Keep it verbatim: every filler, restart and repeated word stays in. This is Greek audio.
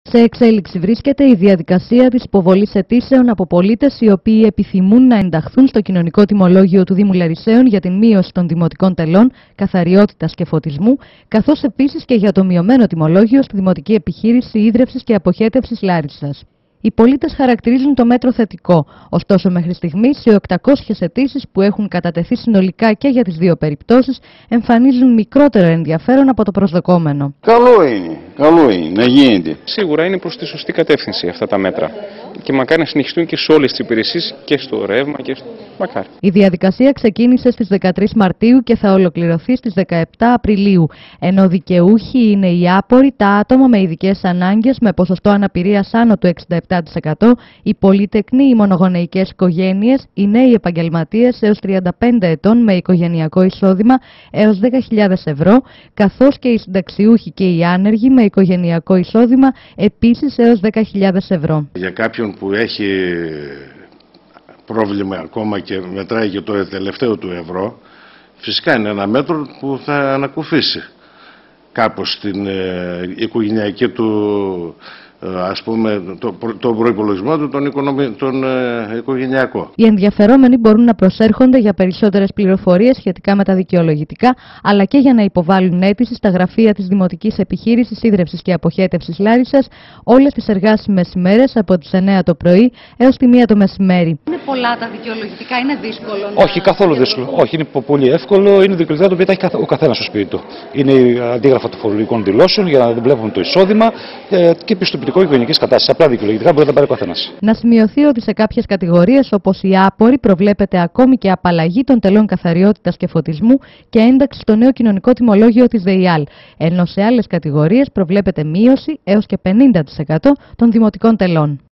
Σε εξέλιξη βρίσκεται η διαδικασία της υποβολής αιτήσεων από πολίτες οι οποίοι επιθυμούν να ενταχθούν στο κοινωνικό τιμολόγιο του Δήμου Λαρισαίων για την μείωση των δημοτικών τελών, καθαριότητας και φωτισμού, καθώς επίσης και για το μειωμένο τιμολόγιο στη Δημοτική Επιχείρηση Ίδρευσης και Αποχέτευσης Λάρισσας. Οι πολίτες χαρακτηρίζουν το μέτρο θετικό, ωστόσο μέχρι στιγμής οι οκτακόσιες αιτήσεις που έχουν κατατεθεί συνολικά και για τις δύο περιπτώσεις εμφανίζουν μικρότερο ενδιαφέρον από το προσδοκόμενο. Καλό είναι, καλό είναι να γίνεται. Σίγουρα είναι προς τη σωστή κατεύθυνση αυτά τα μέτρα και μακάρι να συνεχιστούν και σε όλες τις υπηρεσίες και στο ρεύμα και στο... μακάρι. Η διαδικασία ξεκίνησε στις δεκατρείς Μαρτίου και θα ολοκληρωθεί στις δεκαεπτά Απριλίου, ενώ δικαιούχοι είναι οι άποροι, τα άτομα με ειδικές ανάγκες με ποσοστό αναπηρίας άνω του εξήντα επτά τοις εκατό, οι πολυτεκνοί, οι μονογονεϊκές οικογένειες, οι νέοι επαγγελματίες έως τριάντα πέντε ετών με οικογενειακό εισόδημα έως δέκα χιλιάδες ευρώ, καθώς και οι συνταξιούχοι και οι άνεργοι με οικογενειακό εισόδημα επίσης έως δέκα χιλιάδες ευρώ. Για κάποιον που έχει πρόβλημα ακόμα και μετράει και το τελευταίο του ευρώ, φυσικά είναι ένα μέτρο που θα ανακουφίσει κάπως την ε, οικογενειακή του, ας πούμε, το, το προϋπολογισμό του, τον, οικονομι... τον ε, οικογενειακό. Οι ενδιαφερόμενοι μπορούν να προσέρχονται για περισσότερες πληροφορίες σχετικά με τα δικαιολογητικά, αλλά και για να υποβάλουν αίτηση στα γραφεία της Δημοτικής Επιχείρησης Ίδρευσης και Αποχέτευσης Λάρισσας όλες τις εργάσιμες ημέρες από τις εννέα το πρωί έως τη μία το μεσημέρι. Είναι πολλά τα δικαιολογητικά, είναι δύσκολο να... Όχι, καθόλου δύσκολο. Όχι, είναι πολύ εύκολο. Είναι δικαιολογητικά το οποίο τα έχει ο καθένας στο σπίτι του. Είναι αντίγραφα των φορολογικών δηλώσεων για να δεν βλέπουν το εισόδημα και πιστοποιητικό οικογενειακής κατάστασης. Απλά δικαιολογητικά μπορεί να πάρει ο καθένας. Να σημειωθεί ότι σε κάποιες κατηγορίες, όπως οι άποροι, προβλέπεται ακόμη και απαλλαγή των τελών καθαριότητας και φωτισμού και ένταξη στο νέο κοινωνικό τιμολόγιο της ΔΕΙΑΛ, ενώ σε άλλες κατηγορίες προβλέπεται μείωση έως και πενήντα τοις εκατό των δημοτικών τελών.